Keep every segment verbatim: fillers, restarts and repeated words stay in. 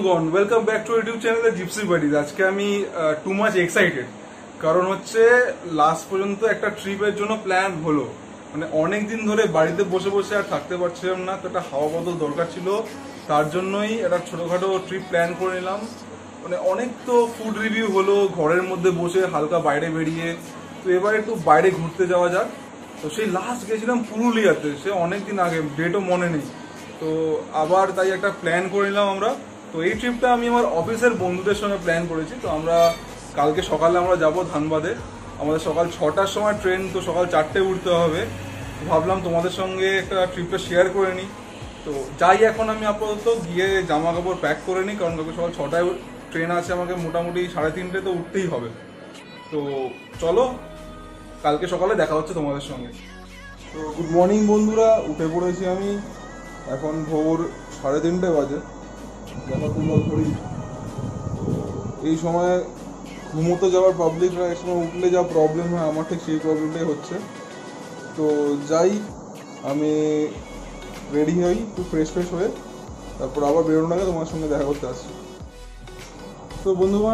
বন্ধুগণ, welcome back to YouTube channel gypsy buddies. আজকে আমি টু মাচ এক্সাইটেড, কারণ হচ্ছে লাস্ট পর্যন্ত একটা ট্রিপের জন্য প্ল্যান হলো। মানে অনেক দিন ধরে বাড়িতে বসে বসে আর থাকতে পারছিলাম না, তো একটা হাওয়া বদল দরকার ছিল। তার জন্যই একটা ছোটোখাটো ট্রিপ প্ল্যান করে নিলাম। মানে অনেক তো ফুড রিভিউ হলো ঘরের মধ্যে বসে, হালকা বাইরে বেরিয়ে। তো এবার একটু বাইরে ঘুরতে যাওয়া যাক। তো সেই লাস্ট গেছিলাম পুরুলিয়াতে, সে অনেক দিন আগে, ডেটও মনে নেই। তো আবার তাই একটা প্ল্যান করে নিলাম আমরা। তো এই ট্রিপটা আমি আমার অফিসের বন্ধুদের সঙ্গে প্ল্যান করেছি। তো আমরা কালকে সকালে আমরা যাব ধানবাদে। আমাদের সকাল ছটার সময় ট্রেন, তো সকাল চারটে উঠতে হবে। ভাবলাম তোমাদের সঙ্গে একটা ট্রিপটা শেয়ার করে নিই। তো যাই এখন আমি আপাতত গিয়ে জামা কাপড় প্যাক করে নিই, কারণ কালকে সকাল ছটায় ট্রেন আছে, আমাকে মোটামুটি সাড়ে তিনটে তো উঠতেই হবে। তো চলো, কালকে সকালে দেখা হচ্ছে তোমাদের সঙ্গে। তো গুড মর্নিং বন্ধুরা, উঠে পড়েছি আমি। এখন ভোর সাড়ে তিনটে বাজে। দেখা তুলো ধরি। এই সময় ঘুমোতে যাওয়ার পাবলিকরা এক সময় উঠলে যা প্রবলেম হয়, আমার ঠিক সেই প্রবলেমটাই হচ্ছে। তো যাই, আমি রেডি হই, একটু ফ্রেশ ফ্রেশ হয়ে তারপর আবার বেরোনোর আগে তোমার সঙ্গে দেখা করতে আসছি। তো বন্ধুগণ,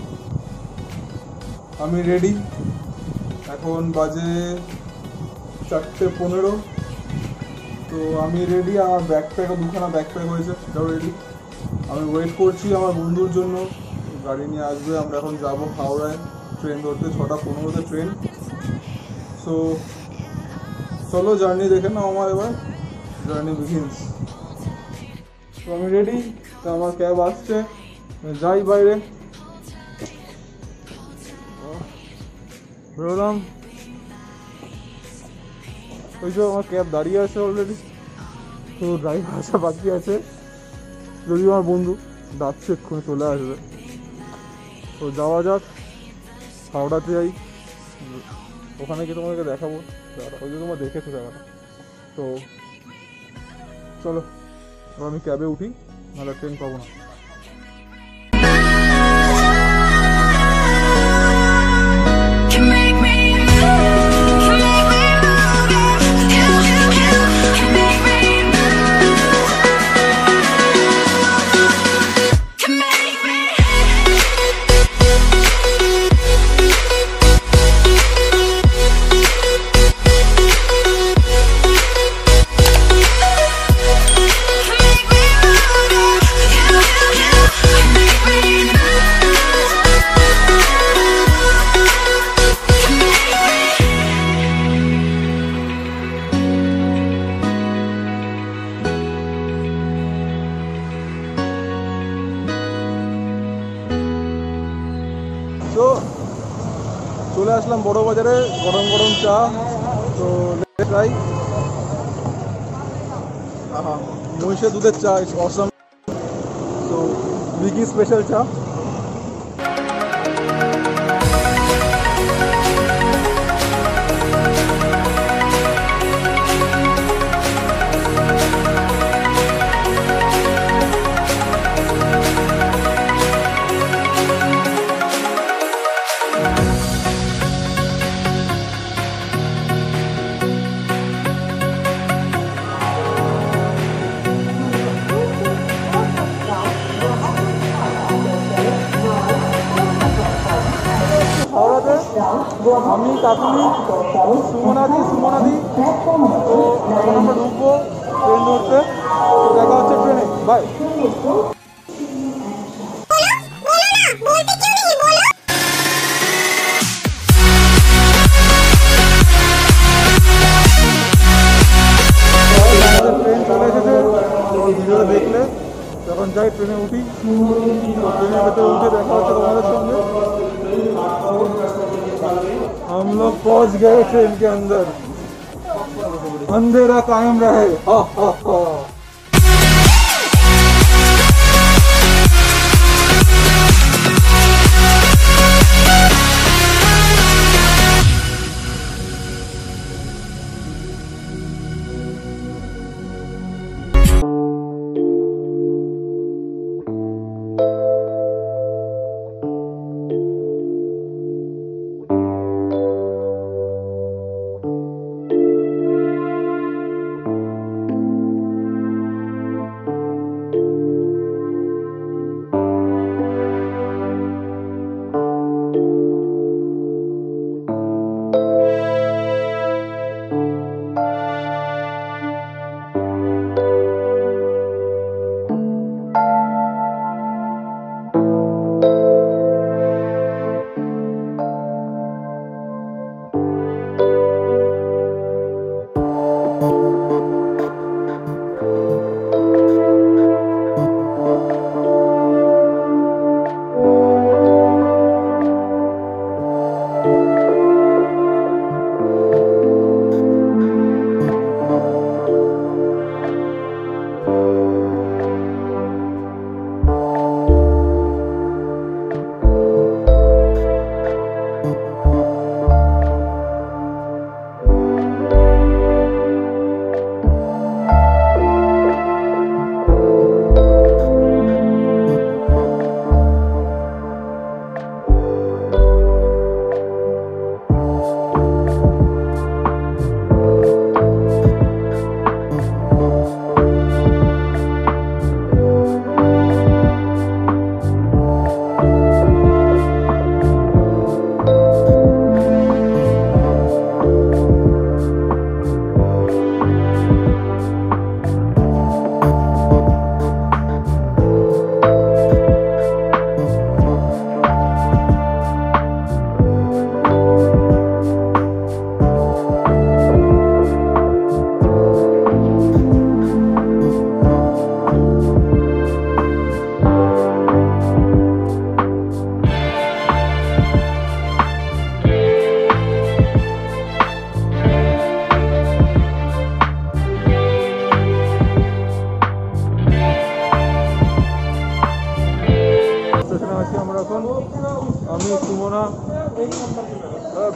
আমি রেডি। এখন বাজে চারটে পনেরো। তো আমি রেডি, আমার ব্যাকপ্যাকও দুখানা ব্যাকপ্যাক হয়েছে, সেটাও রেডি। আমি ওয়েট করছি আমার বন্ধুর জন্য, গাড়ি নিয়ে আসবে। আমরা এখন যাবো হাওড়ায় ট্রেন ধরতে, ছটা পনেরোতে ট্রেন। সো চলো জার্নি দেখে নাও আমার, এবার জার্নি বিগিনস। তো আমি রেডি, তো আমার ক্যাব আসছে, যাই বাইরে বেরোলাম। ওই যে আমার ক্যাব দাঁড়িয়ে আছে অলরেডি, তো ড্রাইভার আসা বাকি আছে। যদি আমার বন্ধু ডাকছে, এক্ষুনি চলে আসবে। তো যাওয়া যাক, হাওড়াতে যাই। ওখানে গিয়ে তোমাদেরকে দেখাবো জায়গাটা, ওই যে তোমরা দেখেছো জায়গাটা। তো চলো, আমি ক্যাবে উঠি, নাহলে ট্রেন পাবো না। তো চলে আসলাম বড় বাজারে, গরম গরম চা। তো ট্রাই, আহা, মহিষের দুধের চা, ইটস অসাম। তো বিগি স্পেশাল চা। হাওড়াতে আমি, কাকুলি, সুমনাদি সুমনাদি তো এখন আমরা ঢুকবো ট্রেন ধরতে। তো দেখা হচ্ছে ট্রেনে, বাই। ট্রেন চলে এসেছে, ভিডিও দেখলে যখন যাই ট্রেনে উঠি। ট্রেনের ভেতরে উঠে দেখা হচ্ছে তোমাদের সঙ্গে। हम लोग पहुंच गए ट्रेन के अंदर, अंधेरा कायम रहे। हा हा हा।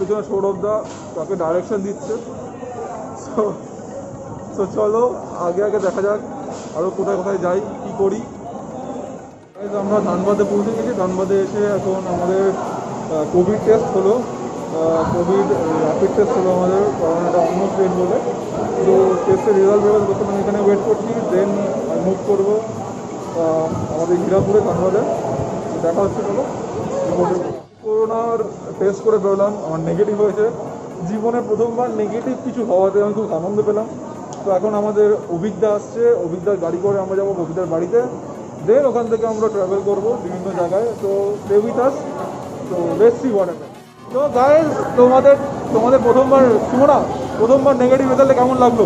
পেছনে সৌরভ দা তাকে ডাইরেকশন দিচ্ছে। তো তো চলো আগে আগে দেখা যাক আরও কোথায় কোথায় যাই কী করি। আমরা ধানবাদে পৌঁছে গেছি। ধানবাদে এসে এখন আমাদের কোভিড টেস্ট হলো, কোভিড র্যাপিড টেস্ট হলো আমাদের, কারণ এটা অন্য স্টেট বলে। তো টেস্টের রেজাল্ট বেরোবে তখন আমি এখানে ওয়েট করছি, দেন মুভ করবো আমাদের হীরাপুরে ধানবাদে। দেখা হচ্ছে চলো। করোনার টেস্ট করে বেরোলাম, আমার নেগেটিভ হয়েছে। জীবনে প্রথমবার নেগেটিভ কিছু হওয়াতে আমি খুব আনন্দ পেলাম। তো এখন আমাদের অভিজ্ঞতা আসছে, অভিজ্ঞতার গাড়ি করে আমরা যাবো অভিজ্ঞতার বাড়িতে, দেন ওখান থেকে আমরা ট্রাভেল করবো বিভিন্ন জায়গায়। তো স্টে উইথ আস। তো লেটস সি হোয়াট হ্যাপেন্স। তো গাইস, তোমাদের তোমাদের প্রথমবার সুমনা প্রথমবার নেগেটিভ রেজাল্টে কেমন লাগলো?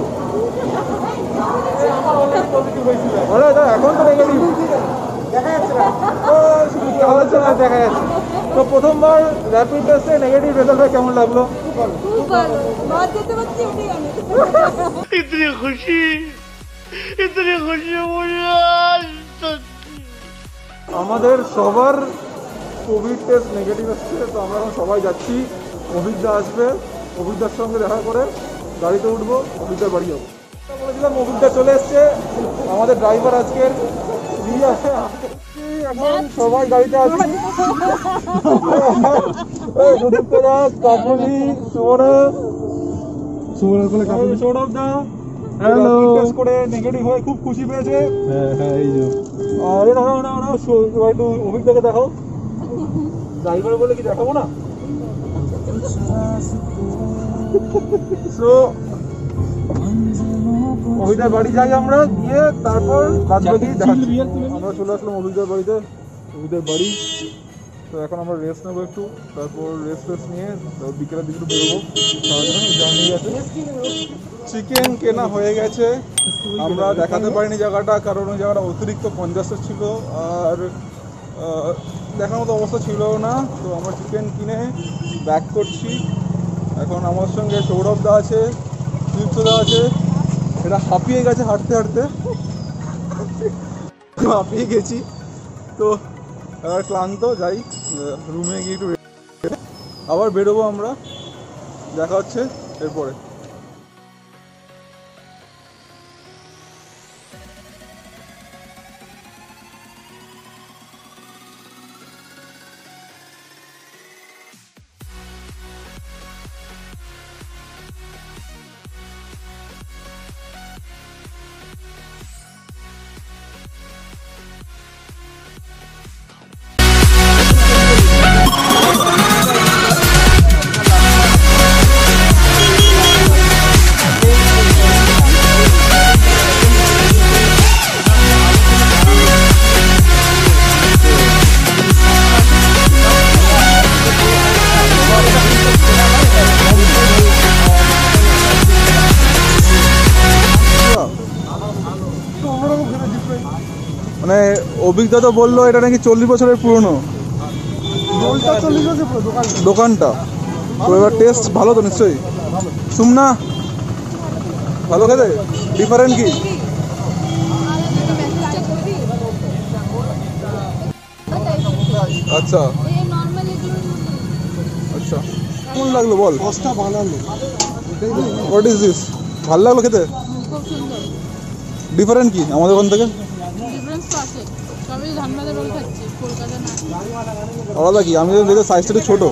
আরে এখন তো নেগেটিভ দেখা যাচ্ছে না, দেখা যাচ্ছে। তো প্রথমবার র্যাপিড টেস্টে নেগেটিভ রেজাল্ট কেমন লাগলো? খুব ভালো, বাদ দিতে পারছি ওটাই অনেক। इतनी खुशी इतनी खुशी मुझे আমাদের সবার কোভিড টেস্ট নেগেটিভ আসছে। তো আমরা এখন সবাই যাচ্ছি, অভিজ্ঞতা আসবে, অভিজ্ঞতার সঙ্গে দেখা করে গাড়িতে উঠবো, অভিজ্ঞতার বাড়ি যাবো। বলেছিলাম অভিজ্ঞতা চলে এসছে, আমাদের ড্রাইভার আজকের এখন সবাই গাড়িতে আছে। কাকুলি সুমনা সুমনার কোলে কাকুলি সৌরভ দা হ্যালো টেস্ট করে নেগেটিভ হয়ে খুব খুশি পেয়েছে। হ্যাঁ হ্যাঁ এই যে আরে না না না একটু অভিজ্ঞতাকে দেখাও। ড্রাইভার বলে কি দেখাবো না? সো অভিজ্ঞতার বাড়ি যাই আমরা, গিয়ে তারপর বাদ বাকি আমরা চলে আসলাম অভিজ্ঞতার বাড়িতে, অভিজ্ঞতার বাড়ি। তো এখন আমরা রেস্ট নেবো একটু, তারপর রেস্ট রেস্ট নিয়ে বিকেলের দিকে বেরোবো। জার্নি আছে, চিকেন কেনা হয়ে গেছে। আমরা দেখাতে পারিনি জায়গাটা, কারণ ওই জায়গাটা অতিরিক্ত কনজাস্টেড ছিল আর দেখার মতো অবস্থা ছিল না। তো আমরা চিকেন কিনে ব্যাক করছি। এখন আমার সঙ্গে সৌরভ দা আছে, দীপ্ত দা আছে। এটা হাঁপিয়ে গেছে হাঁটতে হাঁটতে, হাঁপিয়ে গেছি। তো এবার ক্লান্ত, যাই রুমে গিয়ে একটু আবার বেরোবো আমরা। দেখা হচ্ছে এরপরে। মানে অভিজ্ঞতা তো বললো এটা নাকি চল্লিশ বছরের পুরনো দোকানটা। তো এবার টেস্ট ভালো তো নিশ্চয়ই? সুমনা ভালো খেতে? ডিফারেন্ট কি? আচ্ছা আচ্ছা, কেমন লাগলো বল? What is this? ভালো লাগলো খেতে? ডিফারেন্ট কি আমাদের ওখান থেকে? আলাদা কি? আমি দেখতে সাইজটা একটু ছোটো।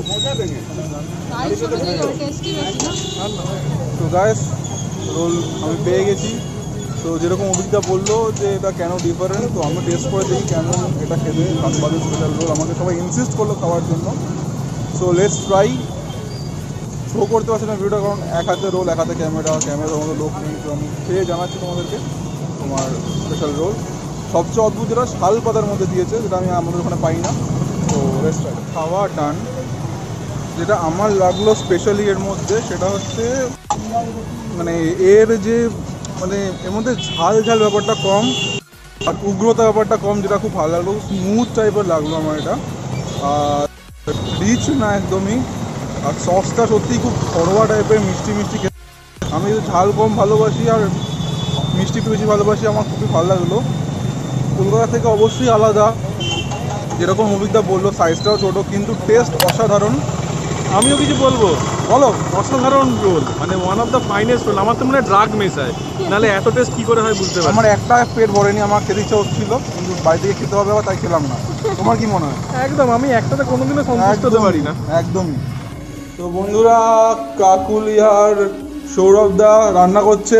তো গাইস, রোল আমি পেয়ে গেছি। তো যেরকম অভিজ্ঞতা বললো যে এটা কেন ডিফারেন্ট, তো আমি টেস্ট করে দেখি কেমন এটা খেতে। ধানবাদের স্পেশাল রোল আমাকে সবাই ইনসিস্ট করলো খাওয়ার জন্য। So let's try. শো করতে পারছি না ভিডিওটা, কারণ এক হাতে রোল, এক হাতে ক্যামেরা, ক্যামেরার মতো লোক নেই। তো আমি খেয়ে জানাচ্ছি তোমাদেরকে তোমার স্পেশাল রোল। সবচেয়ে অদ্ভুত যেটা শাল পাতার মধ্যে দিয়েছে, যেটা আমি আমাদের ওখানে পাই না। তো রেস্টুরেন্ট খাওয়া ডান। যেটা আমার লাগলো স্পেশালি এর মধ্যে, সেটা হচ্ছে মানে এর যে মানে এর মধ্যে ঝাল ঝাল ব্যাপারটা কম আর উগ্রতা ব্যাপারটা কম, যেটা খুব ভালো লাগলো। স্মুথ টাইপের লাগলো আমার এটা, আর রিচ না একদমই। আর সসটা সত্যিই খুব ঘরোয়া টাইপের, মিষ্টি মিষ্টি খেতে। আমি ঝাল কম ভালোবাসি আর মিষ্টি একটু বেশি ভালোবাসি, আমার খুবই ভালো লাগলো। কলকাতা থেকে অবশ্যই আলাদা, যেরকম অভিজ্ঞতা বললো, সাইজটাও ছোটো, কিন্তু টেস্ট অসাধারণ। আমিও কিছু বলবো। বলো। অসাধারণ রোল, মানে one of the finest roll. আমার তো মনে হয় ড্রাগ মেশায়, নাহলে এত টেস্ট কি করে হয় বুঝতে পারি। আমার একটা পেট ভরেনি, আমার খেতে ইচ্ছা হচ্ছিল, কিন্তু বাড়ি থেকে খেতে হবে তাই খেলাম না। তোমার কি মনে হয়? একদম, আমি একটাতে কোনোদিনও সন্তুষ্ট হতে পারি না। একদমই। তো বন্ধুরা, কাকুলি আর সৌরভ দা রান্না করছে।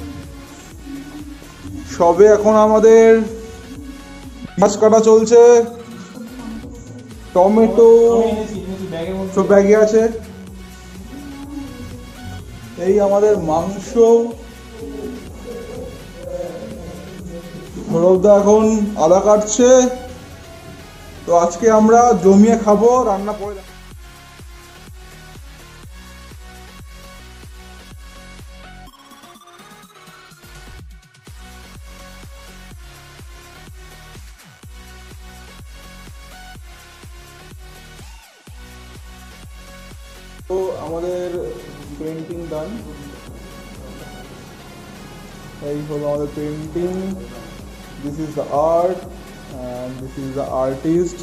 সবে এখন আমাদের মাছ কাটা চলছে, টমেটো সব ব্যাগে আছে। এই আমাদের মাংস, সৌরভ দা এখন আদা কাটছে। তো আজকে আমরা জমিয়ে খাবো, রান্না করে। তো আমাদের পেন্টিং ডান, এই হলো আমাদের painting. This is the art and this is the artist.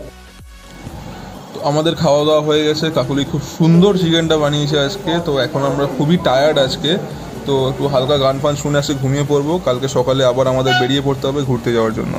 তো আমাদের খাওয়া দাওয়া হয়ে গেছে, কাকুলি খুব সুন্দর চিকেনটা বানিয়েছে আজকে। তো এখন আমরা খুবই টায়ার্ড আজকে, তো একটু হালকা গান ফান শুনে আসে ঘুমিয়ে পড়বো। কালকে সকালে আবার আমাদের বেরিয়ে পড়তে হবে ঘুরতে যাওয়ার জন্য।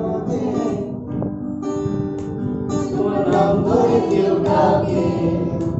Don't